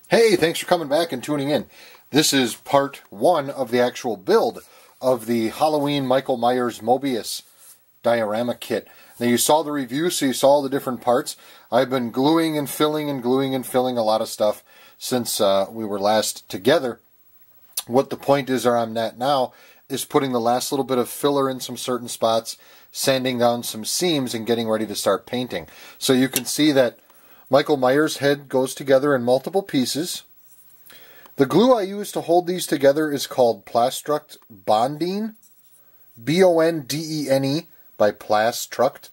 Hey, thanks for coming back and tuning in. This is part one of the actual build of the Halloween Michael Myers Mobius diorama kit. Now you saw the review, so you saw all the different parts. I've been gluing and filling and gluing and filling a lot of stuff since we were last together. What the point is, or I'm at now, is putting the last little bit of filler in some certain spots, sanding down some seams, and getting ready to start painting. So you can see that Michael Myers' head goes together in multiple pieces. The glue I use to hold these together is called Plastruct Bondene, B-O-N-D-E-N-E, by Plastruct.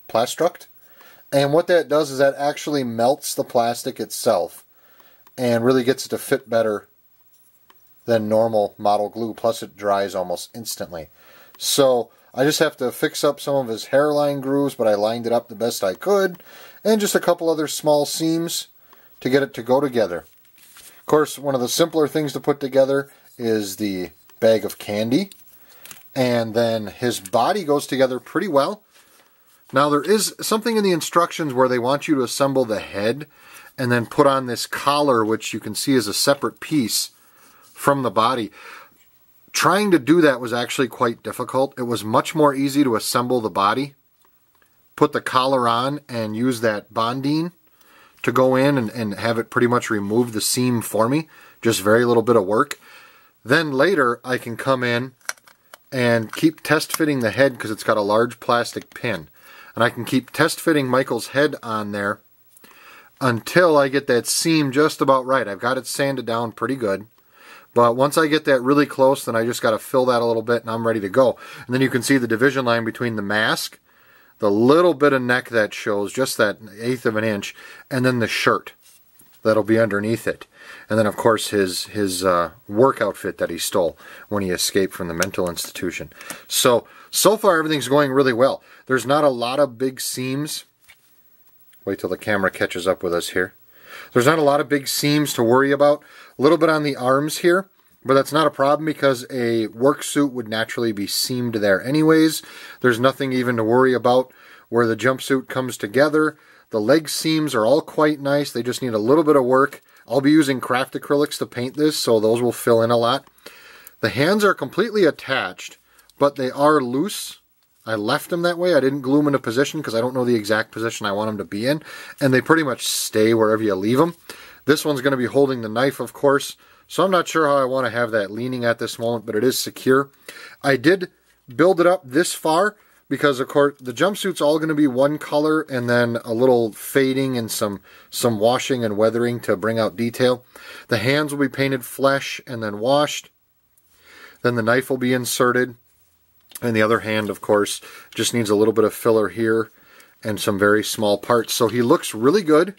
And what that does is that actually melts the plastic itself and really gets it to fit better than normal model glue, plus it dries almost instantly. So I just have to fix up some of his hairline grooves, but I lined it up the best I could, and just a couple other small seams to get it to go together. Of course, one of the simpler things to put together is the bag of candy, and then his body goes together pretty well. Now there is something in the instructions where they want you to assemble the head and then put on this collar, which you can see is a separate piece from the body. Trying to do that was actually quite difficult. It was much more easy to assemble the body, put the collar on, and use that bondene to go in and have it pretty much remove the seam for me. Just very little bit of work. Then later I can come in and keep test fitting the head because it's got a large plastic pin. And I can keep test fitting Michael's head on there until I get that seam just about right. I've got it sanded down pretty good. But once I get that really close, then I just got to fill that a little bit and I'm ready to go. And then you can see the division line between the mask, the little bit of neck that shows, just that 1/8 of an inch, and then the shirt that'll be underneath it. And then, of course, his work outfit that he stole when he escaped from the mental institution. So far everything's going really well. There's not a lot of big seams. Wait till the camera catches up with us here. There's not a lot of big seams to worry about. A little bit on the arms here, but that's not a problem because a work suit would naturally be seamed there anyways. There's nothing even to worry about where the jumpsuit comes together. The leg seams are all quite nice. They just need a little bit of work. I'll be using craft acrylics to paint this, so those will fill in a lot. The hands are completely attached, but they are loose. I left them that way. I didn't glue them into position because I don't know the exact position I want them to be in, and they pretty much stay wherever you leave them. This one's going to be holding the knife, of course, so I'm not sure how I want to have that leaning at this moment, but it is secure. I did build it up this far because, of course, the jumpsuit's all going to be one color and then a little fading and some washing and weathering to bring out detail. The hands will be painted flesh and then washed. Then the knife will be inserted. And the other hand, of course, just needs a little bit of filler here and some very small parts. So he looks really good.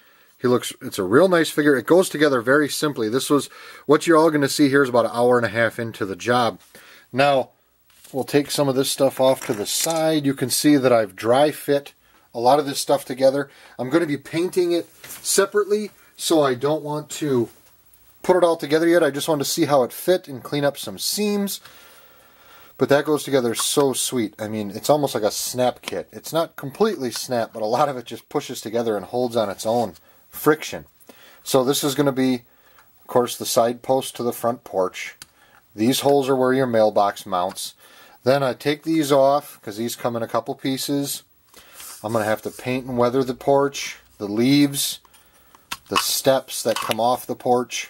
It's a real nice figure. It goes together very simply. This was, what you're all going to see here is about 1.5 hours into the job. Now, we'll take some of this stuff off to the side. You can see that I've dry fit a lot of this stuff together. I'm going to be painting it separately, so I don't want to put it all together yet. I just want to see how it fit and clean up some seams. But that goes together so sweet. I mean, it's almost like a snap kit. It's not completely snap, but a lot of it just pushes together and holds on its own friction. So this is going to be, of course, the side post to the front porch. These holes are where your mailbox mounts. Then I take these off because these come in a couple pieces. I'm going to have to paint and weather the porch, the leaves, the steps that come off the porch.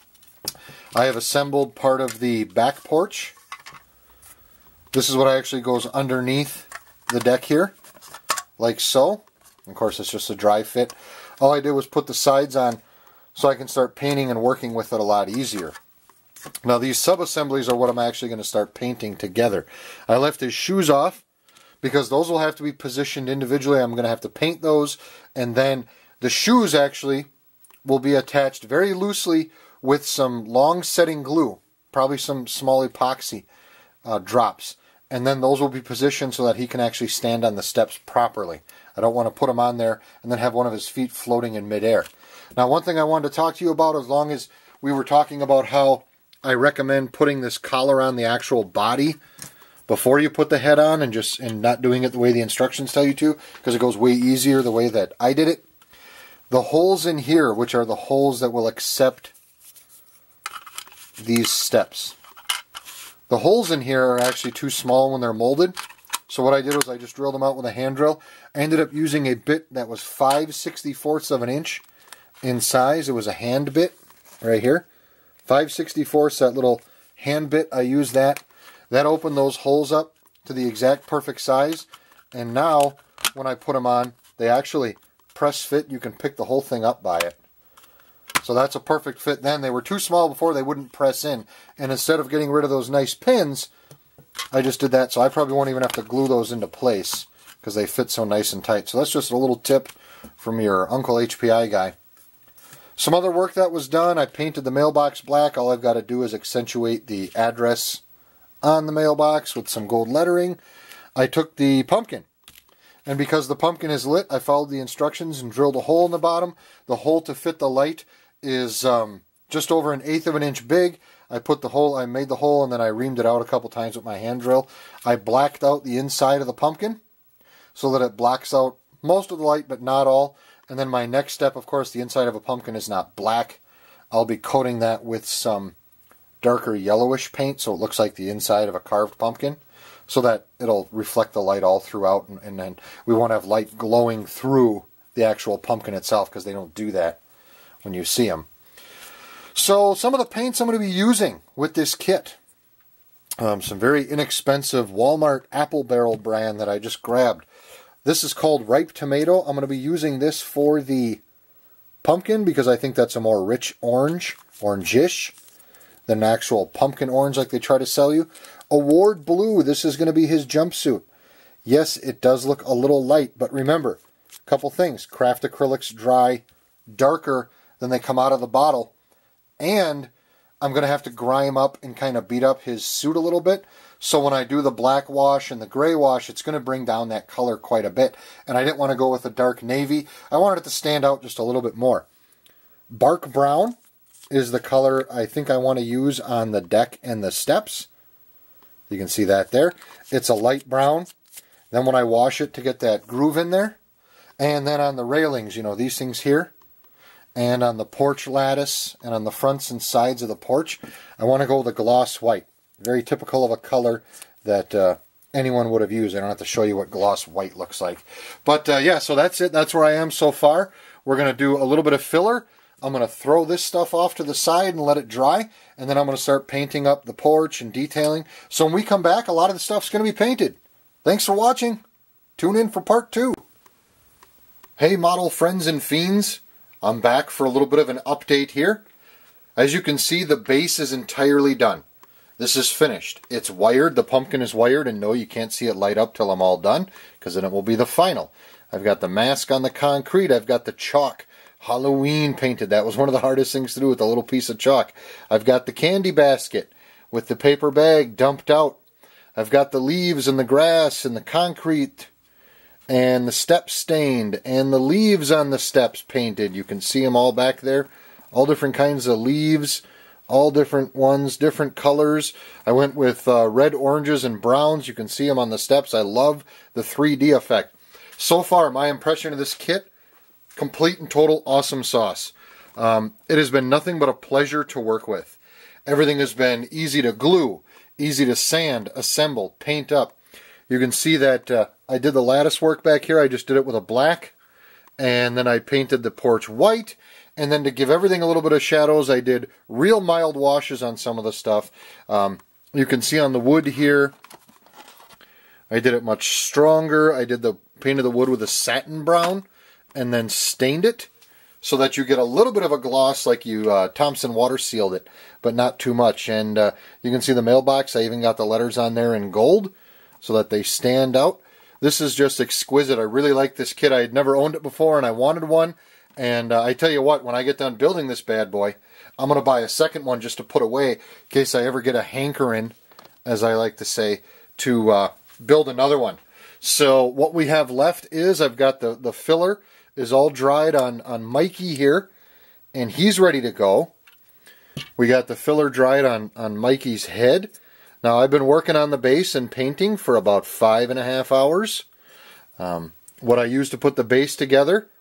I have assembled part of the back porch. This is what actually goes underneath the deck here, like so. Of course, it's just a dry fit. All I did was put the sides on so I can start painting and working with it a lot easier. Now, these sub-assemblies are what I'm actually going to start painting together. I left his shoes off because those will have to be positioned individually. I'm going to have to paint those, and then the shoes actually will be attached very loosely with some long setting glue, probably some small epoxy drops, and then those will be positioned so that he can actually stand on the steps properly. I don't want to put him on there and then have one of his feet floating in midair. Now, one thing I wanted to talk to you about, as long as we were talking about how I recommend putting this collar on the actual body before you put the head on, and not doing it the way the instructions tell you to, because it goes way easier the way that I did it. The holes in here, which are the holes that will accept these steps. The holes in here are actually too small when they're molded. So what I did was I just drilled them out with a hand drill. I ended up using a bit that was 5/64 of an inch in size. It was a hand bit right here. 5/64, that little hand bit, I used that. That opened those holes up to the exact perfect size. And now, when I put them on, they actually press fit. You can pick the whole thing up by it. So that's a perfect fit then. They were too small before, they wouldn't press in. And instead of getting rid of those nice pins, I just did that. So I probably won't even have to glue those into place because they fit so nice and tight. So that's just a little tip from your Uncle HPI guy. Some other work that was done, I painted the mailbox black. All I've got to do is accentuate the address on the mailbox with some gold lettering. I took the pumpkin, and because the pumpkin is lit, I followed the instructions and drilled a hole in the bottom. The hole to fit the light is just over 1/8 of an inch big. I made the hole, and then I reamed it out a couple times with my hand drill. I blacked out the inside of the pumpkin so that it blocks out most of the light, but not all. And then my next step, of course, the inside of a pumpkin is not black. I'll be coating that with some darker yellowish paint so it looks like the inside of a carved pumpkin, so that it'll reflect the light all throughout, and then we won't have light glowing through the actual pumpkin itself, because they don't do that when you see them. So some of the paints I'm going to be using with this kit, some very inexpensive Walmart Apple Barrel brand that I just grabbed. This is called Ripe Tomato. I'm going to be using this for the pumpkin because I think that's a more rich orange, orangish, than an actual pumpkin orange like they try to sell you. Award Blue, this is going to be his jumpsuit. Yes, it does look a little light, but remember, a couple things. Craft acrylics dry darker than they come out of the bottle. And I'm going to have to grime up and kind of beat up his suit a little bit. So when I do the black wash and the gray wash, it's going to bring down that color quite a bit. And I didn't want to go with a dark navy. I wanted it to stand out just a little bit more. Bark Brown is the color I think I want to use on the deck and the steps. You can see that there. It's a light brown. Then when I wash it to get that groove in there. And then on the railings, you know, these things here. And on the porch lattice and on the fronts and sides of the porch, I want to go with a gloss white. Very typical of a color that anyone would have used. I don't have to show you what gloss white looks like. But yeah, so that's it. That's where I am so far. We're going to do a little bit of filler. I'm going to throw this stuff off to the side and let it dry. And then I'm going to start painting up the porch and detailing. So when we come back, a lot of the stuff's going to be painted. Thanks for watching. Tune in for part 2. Hey, model friends and fiends. I'm back for a little bit of an update here. As you can see, the base is entirely done. This is finished. It's wired. The pumpkin is wired, and no, you can't see it light up till I'm all done, because then it will be the final. I've got the mask on the concrete. I've got the chalk Halloween painted. That was one of the hardest things to do with a little piece of chalk. I've got the candy basket with the paper bag dumped out. I've got the leaves and the grass and the concrete and the steps stained and the leaves on the steps painted. You can see them all back there. All different kinds of leaves. All different ones, different colors. I went with red, oranges, and browns. You can see them on the steps. I love the 3D effect. So far, my impression of this kit, complete and total awesome sauce. It has been nothing but a pleasure to work with. Everything has been easy to glue, easy to sand, assemble, paint up. You can see that I did the lattice work back here. I just did it with a black, and then I painted the porch white. And then to give everything a little bit of shadows, I did real mild washes on some of the stuff. You can see on the wood here, I did it much stronger. I did painted the wood with a satin brown and then stained it so that you get a little bit of a gloss, like you Thompson water sealed it, but not too much. And you can see the mailbox. I even got the letters on there in gold so that they stand out. This is just exquisite. I really like this kit. I had never owned it before, and I wanted one. And I tell you what, when I get done building this bad boy, I'm going to buy a second one just to put away in case I ever get a hankering, as I like to say, to build another one. So what we have left is I've got the filler is all dried on Mikey here, and he's ready to go. We got the filler dried on Mikey's head. Now I've been working on the base and painting for about 5.5 hours. What I used to put the base together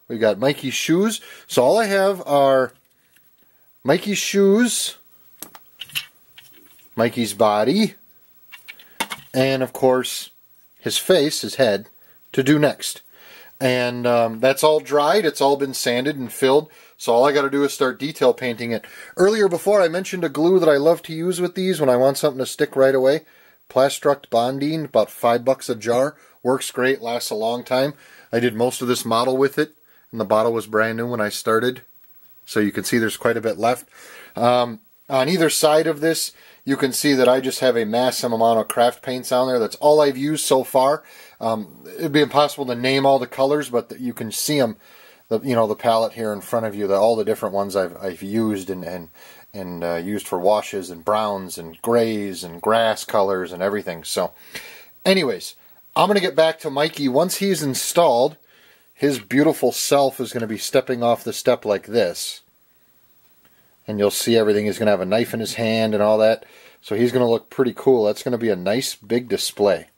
We got Mikey's shoes. So all I have are Mikey's shoes, Mikey's body, and of course his face, his head, to do next. And that's all dried. It's all been sanded and filled. So all I got to do is start detail painting it. Earlier before I mentioned a glue that I love to use with these when I want something to stick right away. Plastruct Bonding, about $5 a jar. Works great, lasts a long time. I did most of this model with it, and the bottle was brand new when I started. So you can see there's quite a bit left. On either side of this, you can see that I just have a massive amount of craft paints on there. That's all I've used so far. It'd be impossible to name all the colors, but you can see them, the palette here in front of you, all the different ones I've used and used for washes, and browns and grays and grass colors and everything. So anyways, I'm going to get back to Mikey. Once he's installed, his beautiful self is going to be stepping off the step like this. And you'll see everything. He's going to have a knife in his hand and all that. So he's going to look pretty cool. That's going to be a nice big display.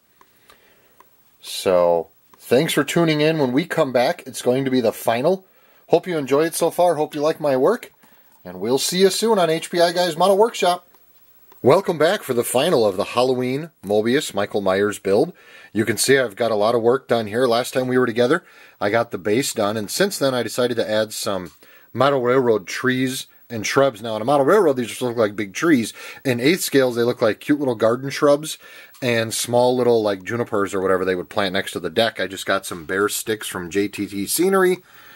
So thanks for tuning in. When we come back, it's going to be the final. Hope you enjoy it so far. Hope you like my work. And we'll see you soon on HPI Guys Model Workshop. Welcome back for the final of the Halloween Mobius Michael Myers build. You can see I've got a lot of work done here. Last time we were together, I got the base done. And since then, I decided to add some Model Railroad trees and shrubs. Now, on a Model Railroad, these just look like big trees. In 8th scales, they look like cute little garden shrubs and small little, like, junipers or whatever they would plant next to the deck. I just got some bare sticks from JTT Scenery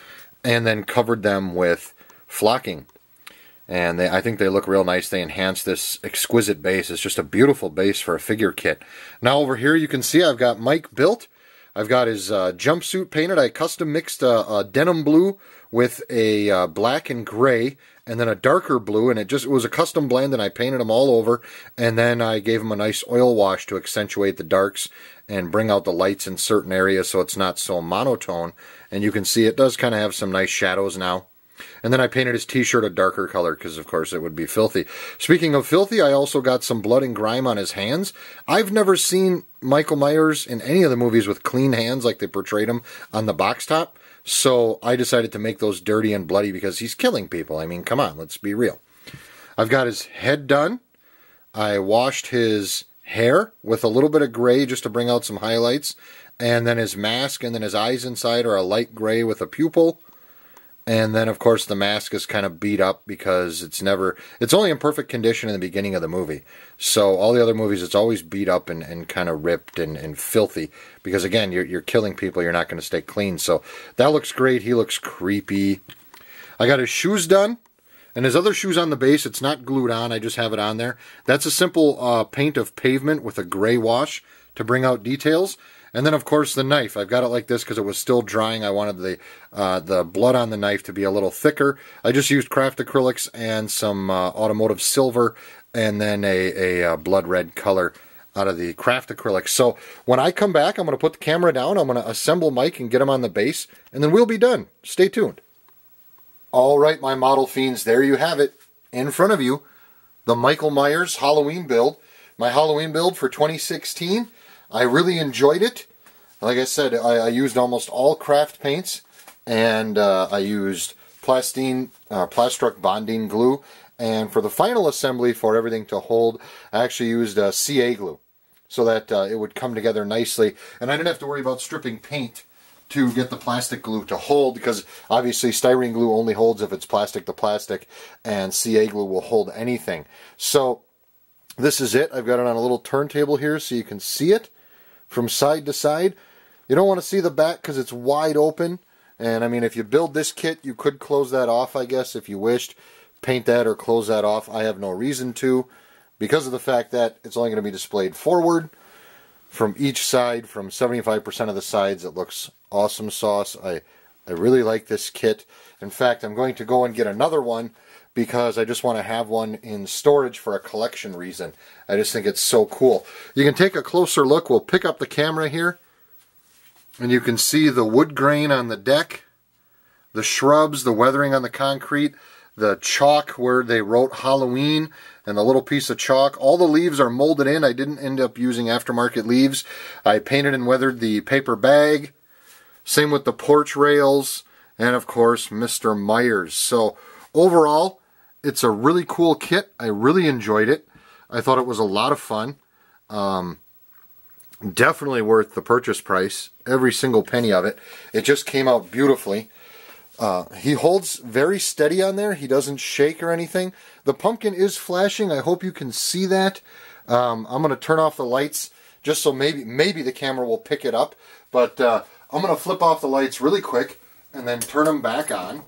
and then covered them with flocking. And I think they look real nice. They enhance this exquisite base. It's just a beautiful base for a figure kit. Now, over here, you can see I've got Mike built. I've got his jumpsuit painted. I custom mixed a denim blue with a black and gray, and then a darker blue, and it was a custom blend, and I painted them all over, and then I gave them a nice oil wash to accentuate the darks and bring out the lights in certain areas so it's not so monotone. And you can see it does kind of have some nice shadows now. And then I painted his t-shirt a darker color because, of course, it would be filthy. Speaking of filthy, I also got some blood and grime on his hands. I've never seen Michael Myers in any of the movies with clean hands like they portrayed him on the box top. So I decided to make those dirty and bloody because he's killing people. I mean, come on, let's be real. I've got his head done. I washed his hair with a little bit of gray just to bring out some highlights. And then his mask, and then his eyes inside are a light gray with a pupil. And then, of course, the mask is kind of beat up because it's only in perfect condition in the beginning of the movie. So all the other movies, it's always beat up and kind of ripped and filthy. Because, again, you're killing people. You're not going to stay clean. So that looks great. He looks creepy. I got his shoes done. And his other shoes on the base, it's not glued on. I just have it on there. That's a simple paint of pavement with a gray wash to bring out details. And then, of course, the knife. I've got it like this because it was still drying. I wanted the blood on the knife to be a little thicker. I just used craft acrylics and some automotive silver and then a blood red color out of the craft acrylics. So when I come back, I'm going to put the camera down. I'm going to assemble Mike and get him on the base. And then we'll be done. Stay tuned. All right, my model fiends. There you have it. In front of you, the Michael Myers Halloween build. My Halloween build for 2016. I really enjoyed it. Like I said, I used almost all craft paints, and I used Plastruct Bonding glue. And for the final assembly, for everything to hold, I actually used CA glue so that it would come together nicely. And I didn't have to worry about stripping paint to get the plastic glue to hold, because obviously styrene glue only holds if it's plastic to plastic, and CA glue will hold anything. So this is it. I've got it on a little turntable here so you can see it from side to side. You don't want to see the back because it's wide open. And I mean, if you build this kit, you could close that off, I guess, if you wished. Paint that or close that off. I have no reason to, because of the fact that it's only going to be displayed forward from each side. From 75% of the sides, it looks awesome sauce. I really like this kit. In fact, I'm going to go and get another one because I just want to have one in storage for a collection reason. I just think it's so cool. You can take a closer look. We'll pick up the camera here, and you can see the wood grain on the deck, the shrubs, the weathering on the concrete, the chalk where they wrote Halloween, and the little piece of chalk. All the leaves are molded in. I didn't end up using aftermarket leaves. I painted and weathered the paper bag. Same with the porch rails and of course Mr. Myers. So overall, it's a really cool kit. I really enjoyed it. I thought it was a lot of fun. Definitely worth the purchase price. Every single penny of it. It just came out beautifully. He holds very steady on there. He doesn't shake or anything. The pumpkin is flashing. I hope you can see that. I'm going to turn off the lights just so maybe the camera will pick it up. But I'm going to flip off the lights really quick and then turn them back on.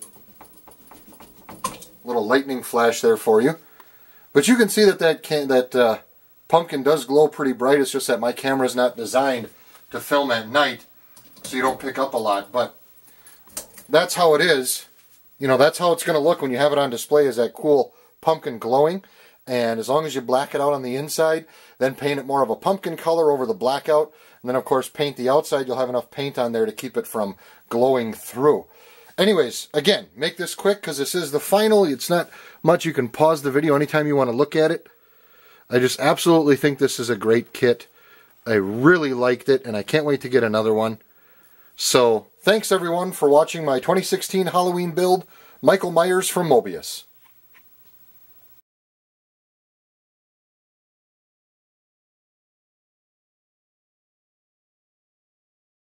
Little lightning flash there for you. But you can see that pumpkin does glow pretty bright. It's just that my camera is not designed to film at night, so you don't pick up a lot. But that's how it is. You know, that's how it's going to look when you have it on display, is that cool pumpkin glowing. And as long as you black it out on the inside, then paint it more of a pumpkin color over the blackout, and then of course paint the outside, you'll have enough paint on there to keep it from glowing through. Anyways, again, make this quick because this is the final. It's not much. You can pause the video anytime you want to look at it. I just absolutely think this is a great kit. I really liked it, and I can't wait to get another one. So, thanks everyone for watching my 2016 Halloween build. Michael Myers from Mobius.